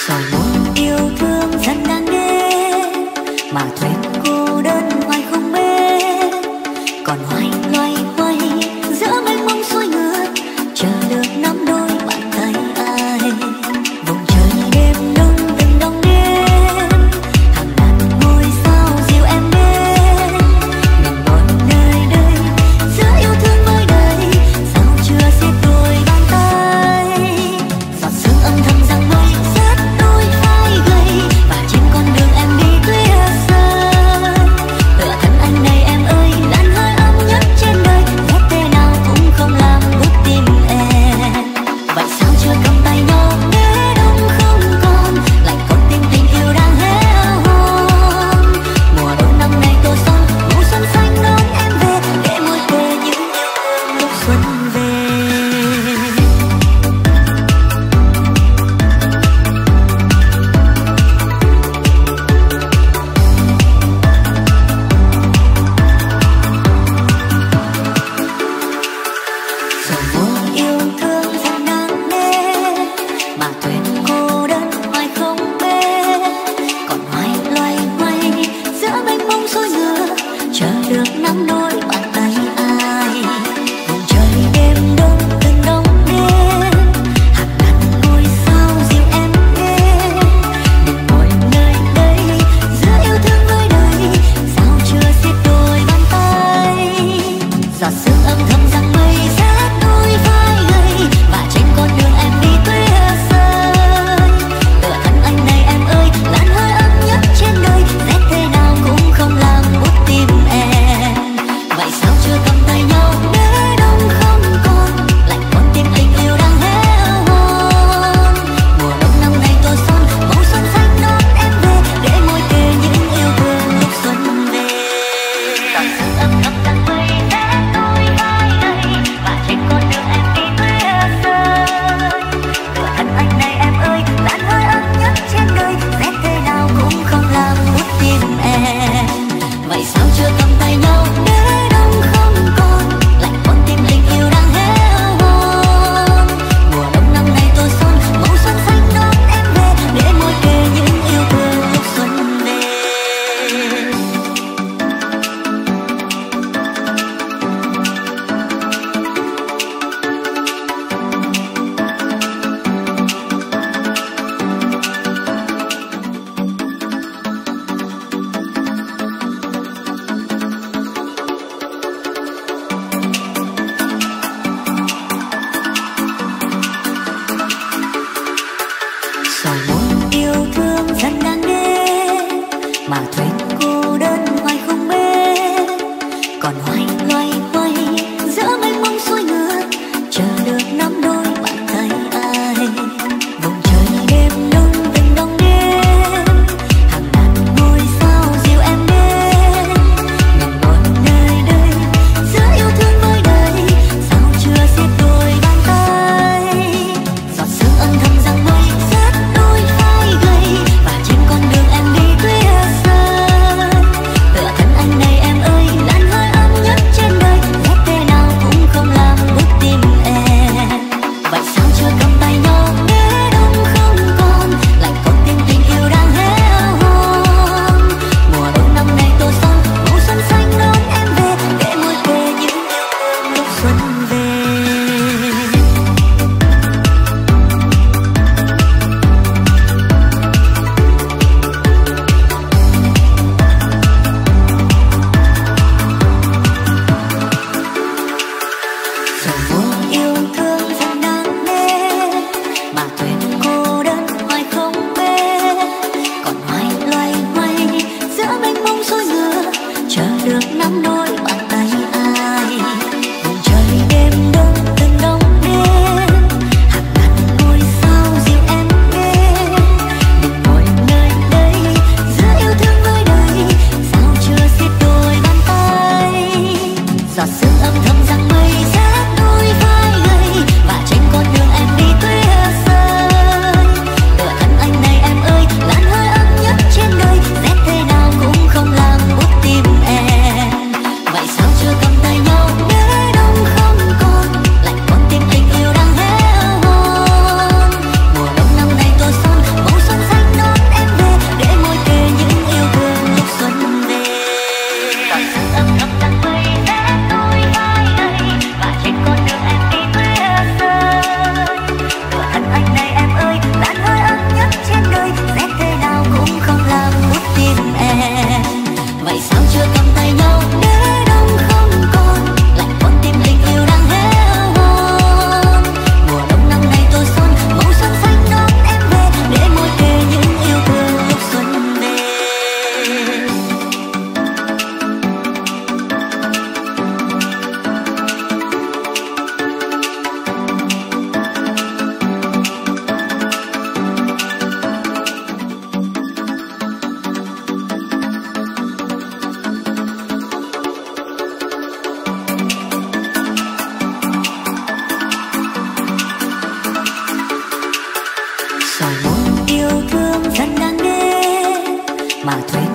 rồi một yêu thương rất đáng ghét mà thuyền cô đơn hoài không bên, còn hoài loay hoay giữa mênh mông xuôi ngược, chờ được nắm đôi bàn tay ai. Vùng trời đêm đông từng đong đêm, hàng ngàn ngôi sao dịu em đến, mình một nơi đây giữa yêu thương với đời, sao chưa xiết đôi bàn tay. Giọt sương âm thầm rằng mây rét đôi vai gầy, và trên con đường em đi tuyết rơi, tựa thân anh này em ơi, làn hơi ấm nhất trên đời, ghét thế nào cũng không làm bước tim em. Vậy sao chưa cầm tay nhau để đông không còn, lại còn tim tình yêu đang héo hon. Mùa đông năm nay tô son màu xuân xanh đón em về, để môi quê những yêu thương lúc xuân về. Rồi một yêu thương rất đáng ghét mà thuyền cô đơn hoài không bên, còn hoài loay hoay giữa mênh mông xuôi ngược, chờ được nắm đôi bàn tay ai. Vùng trời đêm đông từng đong đêm, hàng ngàn ngôi sao dịu em đến, mình ngồi nơi đây giữa yêu thương với đời, sao chưa xiết đôi bàn tay. Giọt sương âm thầm rằng mây rét đôi vai gầy, và trên con đường em đi tuyết rơi, tựa thân anh này em ơi, làn hơi ấm nhất trên đời, rét thế nào cũng không làm buốt tim em. Vậy sao chưa cầm tay nhau để đông không còn, lại con tim tình yêu đang héo hon. Mùa đông năm nay tô son màu xuân xanh đón em về, để môi kề những yêu thương lúc xuân về. Giọt sương âm thầm rằng mây rét đôi vai gầy, và trên con đường em đi tuyết rơi, tựa thân anh này em ơi, làn hơi ấm nhất trên đời, rét thế nào cũng không làm buốt tim em. Vậy sao chưa cầm tay nhau để đông không còn, lại con tim tình yêu đang héo hon. Mùa đông năm nay tô son màu xuân xanh đón em về, để môi kề những yêu thương lúc xuân về. Rồi một yêu thương rất đáng ghét mà thuyền cô đơn hoài không bên, còn hoài loay hoay giữa mênh mông xuôi ngược, chờ được nắm đôi bàn tay ai. Vùng trời đêm đông từng đong đêm, hàng ngàn ngôi sao dịu em đến, mình ngồi nơi đây giữa yêu thương với đời, sao chưa xiết đôi bàn tay. Giọt sương âm thầm rằng mây rét đôi vai gầy, và trên con đường em đi tuyết rơi, mà thuyền